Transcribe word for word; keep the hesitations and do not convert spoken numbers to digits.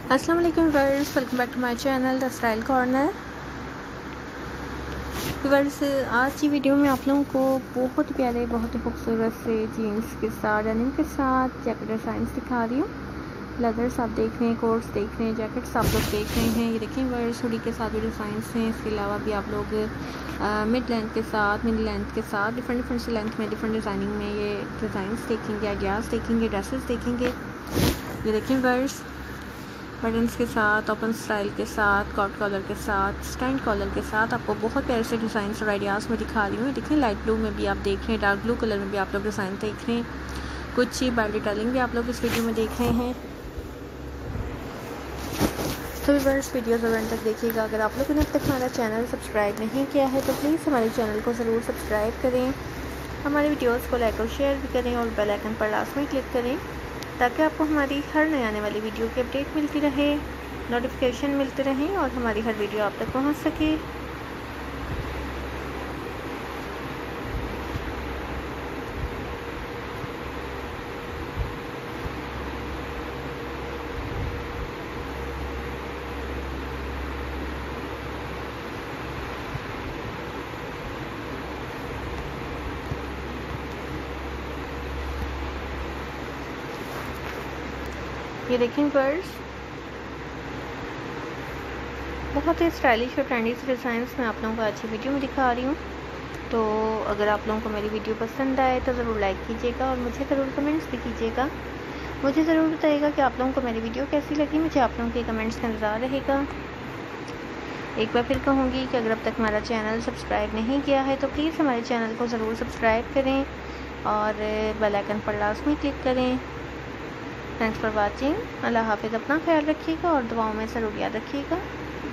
अस्सलाम वालेकुम viewers, welcome back to my channel the style corner. Viewers, आज की वीडियो में आप लोगों को बहुत प्यारे, बहुत ही खूबसूरत से जीन्स के साथ, डेनिम के साथ जैकेट डिज़ाइंस दिखा रही हूँ। लेदर्स आप देख रहे हैं, कोट्स देख रहे हैं, जैकेट्स आप लोग देख रहे हैं। ये देखिए व्यूअर्स, हुडी के साथ भी डिज़ाइंस हैं। इसके अलावा भी आप लोग मिड लेंथ के साथ, मिड लेंथ के साथ, डिफरेंट डिफरेंट से लेंथ में, डिफरेंट डिज़ाइनिंग में ये डिज़ाइंस देखेंगे, आइडियाज़ देखेंगे, ड्रेसेस देखेंगे। ये देखिए व्यूअर्स, बटन्स के साथ, ओपन स्टाइल के साथ, कॉट कॉलर के साथ, स्टैंड कॉलर के साथ आपको बहुत प्यारे से डिज़ाइन और आइडियाज़ में दिखा रही हूँ। देखिए लाइट ब्लू में भी आप देख रहे हैं, डार्क ब्लू कलर में भी आप लोग डिज़ाइन देख रहे हैं, कुछ बाय डिटेलिंग भी आप लोग इस वीडियो में देख रहे हैं। तो व्यूअर्स, वीडियो ज़रूर तक देखिएगा। अगर आप लोगों ने अब तक हमारा चैनल सब्सक्राइब नहीं किया है तो प्लीज़ हमारे चैनल को ज़रूर सब्सक्राइब करें, हमारे वीडियोज़ को लाइक और शेयर भी करें और बेल आइकन पर लास्ट में क्लिक करें ताकि आपको हमारी हर नई आने वाली वीडियो की अपडेट मिलती रहे, नोटिफिकेशन मिलते रहें और हमारी हर वीडियो आप तक पहुंच सके। ये देखें व्यूअर्स, बहुत ही स्टाइलिश और ट्रेंडी से डिज़ाइंस मैं आप लोगों को अच्छी वीडियो में दिखा रही हूँ। तो अगर आप लोगों को मेरी वीडियो पसंद आए तो ज़रूर लाइक कीजिएगा और मुझे ज़रूर कमेंट्स भी कीजिएगा। मुझे ज़रूर बताइएगा कि आप लोगों को मेरी वीडियो कैसी लगी। मुझे आप लोगों के कमेंट्स का इंतज़ार रहेगा। एक बार फिर कहूँगी कि अगर अब तक हमारा चैनल सब्सक्राइब नहीं किया है तो प्लीज़ हमारे चैनल को ज़रूर सब्सक्राइब करें और बेल आइकन पर लास्ट में क्लिक करें। Thanks for watching. अल्लाह हाफिज़। अपना ख्याल रखिएगा और दुआओं में ज़रूर याद रखिएगा।